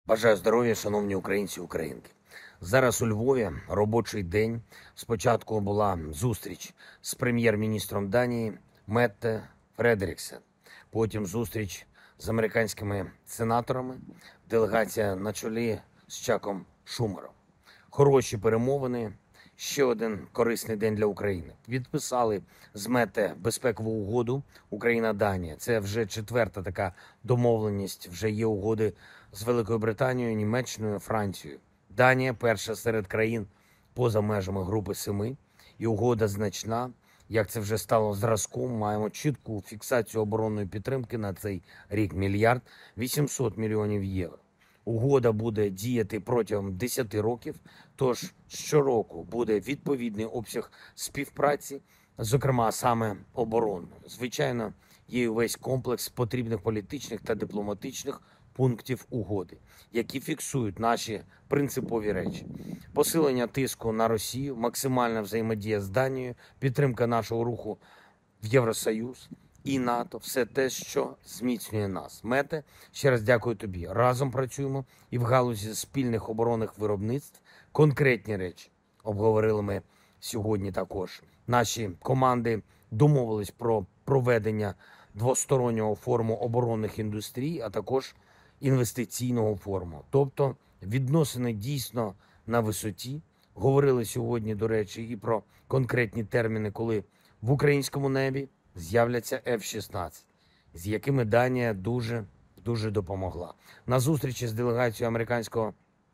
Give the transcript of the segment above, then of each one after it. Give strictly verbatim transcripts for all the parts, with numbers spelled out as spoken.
Бажаю здоров'я, шановні українці і українки. Зараз у Львові робочий день. Спочатку була зустріч з прем'єр-міністром Данії Метте Фредеріксен. Потім зустріч з американськими сенаторами, делегація на чолі з Чаком Шумером. Хороші перемовини, ще один корисний день для України. Підписали з Метте безпекову угоду Україна-Данія. Це вже четверта така домовленість, вже є угоди з Великою Британією, Німеччиною, Францією. Данія перша серед країн поза межами Групи Семи. І угода значна. Як це вже стало зразком, маємо чітку фіксацію оборонної підтримки на цей рік – мільярд вісімсот мільйонів євро. Угода буде діяти протягом десяти років, тож щороку буде відповідний обсяг співпраці, зокрема саме оборонної. Звичайно, є увесь комплекс потрібних політичних та дипломатичних пунктів угоди, які фіксують наші принципові речі. Посилення тиску на Росію, максимальна взаємодія з Данією, підтримка нашого руху в Євросоюз і НАТО – все те, що зміцнює нас. Мете, ще раз дякую тобі. Разом працюємо і в галузі спільних оборонних виробництв. Конкретні речі обговорили ми сьогодні також. Наші команди домовились про проведення двостороннього форуму оборонних індустрій, а також інвестиційного форуму. Тобто відносини дійсно на висоті. Говорили сьогодні, до речі, і про конкретні терміни, коли в українському небі з'являться еф шістнадцять, з якими Данія дуже, дуже допомогла. На зустрічі з делегацією американського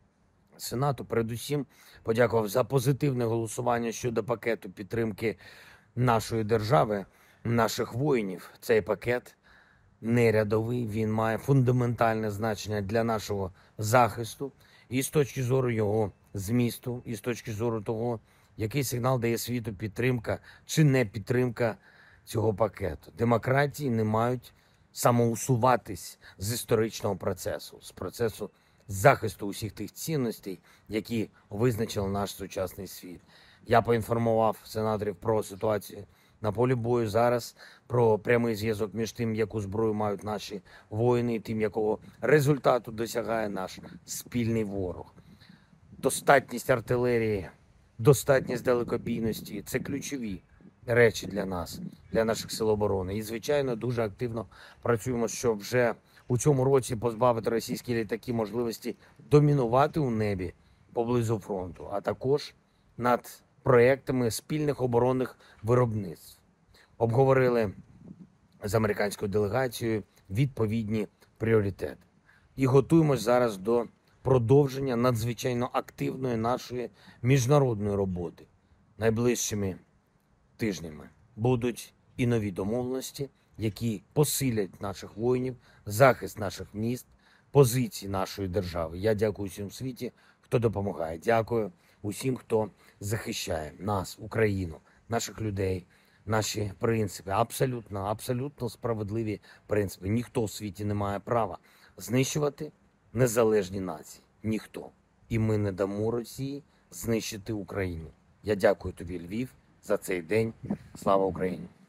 Сенату передусім подякував за позитивне голосування щодо пакету підтримки нашої держави, наших воїнів. Цей пакет не рядовий, він має фундаментальне значення для нашого захисту і з точки зору його змісту, і з точки зору того, який сигнал дає світу підтримка чи не підтримка цього пакету. Демократії не мають самоусуватись з історичного процесу, з процесу захисту усіх тих цінностей, які визначили наш сучасний світ. Я поінформував сенаторів про ситуацію на полі бою зараз, про прямий зв'язок між тим, яку зброю мають наші воїни, і тим, якого результату досягає наш спільний ворог. Достатність артилерії, достатність далекобійності – це ключові речі для нас, для наших сил оборони. І, звичайно, дуже активно працюємо, щоб вже у цьому році позбавити російські літаки можливості домінувати у небі поблизу фронту, а також над проєктами спільних оборонних виробництв. Обговорили з американською делегацією відповідні пріоритети. І готуємось зараз до продовження надзвичайно активної нашої міжнародної роботи. Найближчими тижнями будуть і нові домовленості, які посилять наших воїнів, захист наших міст, позиції нашої держави. Я дякую всім в світі, хто допомагає. Дякую усім, хто захищає нас, Україну, наших людей, наші принципи. Абсолютно, абсолютно справедливі принципи. Ніхто в світі не має права знищувати незалежні нації. Ніхто. І ми не дамо Росії знищити Україну. Я дякую тобі, Львів, за цей день. Слава Україні!